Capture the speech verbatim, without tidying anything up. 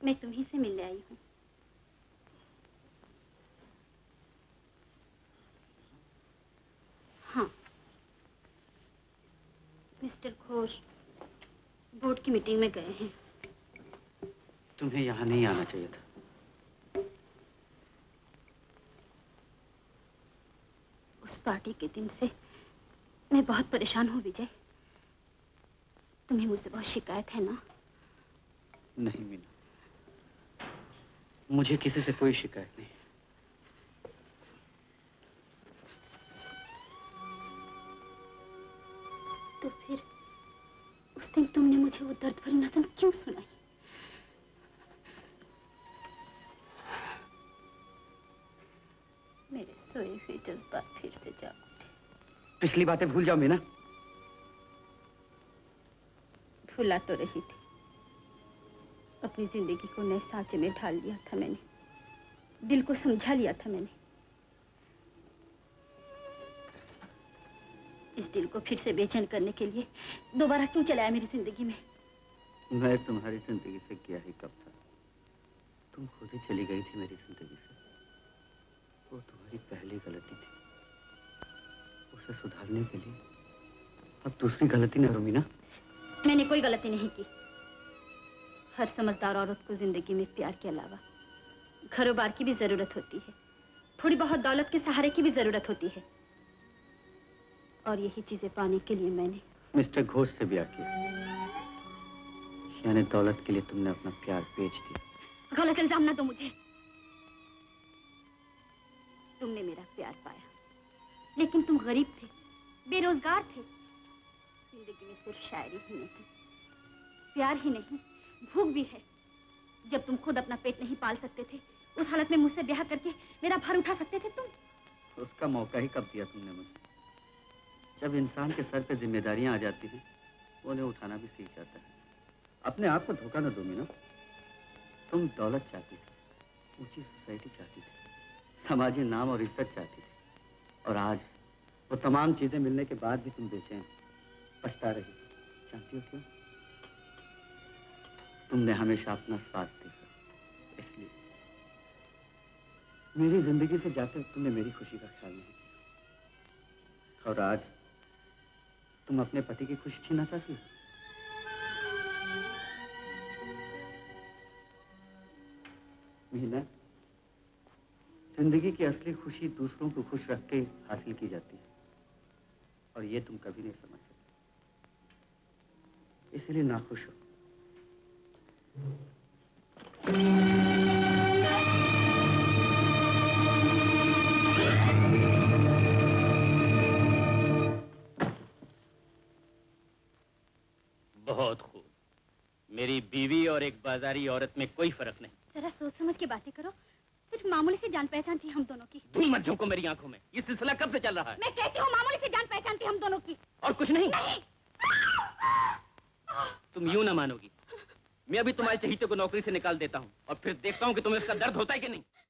मैं तुम्ही से मिलने आई हूँ। हाँ, मिस्टर घोष बोर्ड की मीटिंग में गए हैं। तुम्हें यहाँ नहीं आना चाहिए था। उस पार्टी के दिन से मैं बहुत परेशान हूँ विजय। तुम्हें मुझसे बहुत शिकायत है ना? नहीं मीना, मुझे किसी से कोई शिकायत नहीं। तो फिर उस दिन तुमने मुझे वो दर्द भरी नज़म क्यों सुनाई? मेरे सोए हुए जज्बात फिर से जाग उठे। पिछली बातें भूल जाओ मीना। भूला तो रही थी, अपनी जिंदगी को नए सांचे में ढाल लिया था मैंने, दिल को समझा लिया था मैंने। इस दिल को फिर से बेचैन करने के लिए दोबारा क्यों चलाया मेरी जिंदगी में? मैं तुम्हारी जिंदगी से क्या ही कब था, तुम खुद ही चली गई थी मेरी जिंदगी से। वो तुम्हारी पहली गलती थी, उसे सुधारने के लिए अब दूसरी गलती न करो मीना। मैंने कोई गलती नहीं की। हर समझदार औरत को जिंदगी में प्यार के अलावा घरों-बार की भी जरूरत होती है, थोड़ी बहुत दौलत के सहारे की भी जरूरत होती है, और यही चीजें पाने के लिए मैंने मिस्टर घोष से ब्याह किया। यानी दौलत के लिए तुमने अपना प्यार बेच दिया। गलत इल्जाम ना दो मुझे। तुमने मेरा प्यार पाया, लेकिन तुम गरीब थे, बेरोजगार थे। जिंदगी में सिर्फ शायरी ही नहीं, प्यार ही नहीं, भूख भी है। जब तुम खुद अपना पेट नहीं पाल सकते थे, उस हालत में मुझसे ब्याह करके मेरा भार उठा सकते थे तुम। उसका मौका ही कब दिया तुमने मुझे? जब इंसान के सर पे जिम्मेदारियां आ जाती हैं, वो उन्हें उठाना भी सीख जाता है। अपने आप को धोखा न दो मीना। तुम दौलत चाहती थी, ऊंची सोसाइटी चाहती थी, समाजी नाम और इज्जत चाहती थी, और आज वो तमाम चीजें मिलने के बाद भी तुम बेचैन, पछता रही। जानती हो क्यों? तुमने हमेशा अपना स्वार्थ देखा, इसलिए मेरी जिंदगी से जाते वक्त तुमने मेरी खुशी का ख्याल नहीं किया, और आज तुम अपने पति की खुशी छीनना चाहती हो। मीना, जिंदगी की असली खुशी दूसरों को खुश रख के हासिल की जाती है, और ये तुम कभी नहीं समझ सकते, इसलिए नाखुश हो। बहुत खूब। मेरी बीवी और एक बाजारी औरत में कोई फर्क नहीं। जरा सोच समझ के बातें करो। सिर्फ मामूली सी जान पहचान थी हम दोनों की। धूल मत झोंको मेरी आंखों में। ये सिलसिला कब से चल रहा है? मैं कहती हूँ मामूली सी जान पहचान थी हम दोनों की। और कुछ नहीं? नहीं। तुम यूं ना मानोगी। मैं अभी तुम्हारे चहीते को नौकरी से निकाल देता हूँ और फिर देखता हूँ कि तुम्हें उसका दर्द होता है कि नहीं।